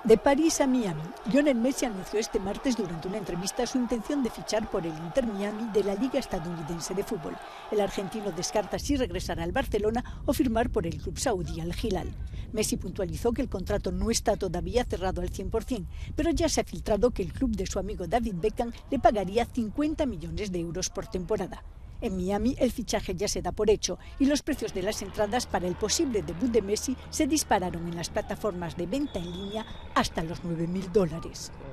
De París a Miami, Lionel Messi anunció este martes durante una entrevista su intención de fichar por el Inter Miami de la Liga Estadounidense de Fútbol. El argentino descarta si regresará al Barcelona o firmar por el club saudí Al Hilal. Messi puntualizó que el contrato no está todavía cerrado al 100%, pero ya se ha filtrado que el club de su amigo David Beckham le pagaría 50 millones de euros por temporada. En Miami el fichaje ya se da por hecho y los precios de las entradas para el posible debut de Messi se dispararon en las plataformas de venta en línea hasta los $9.000.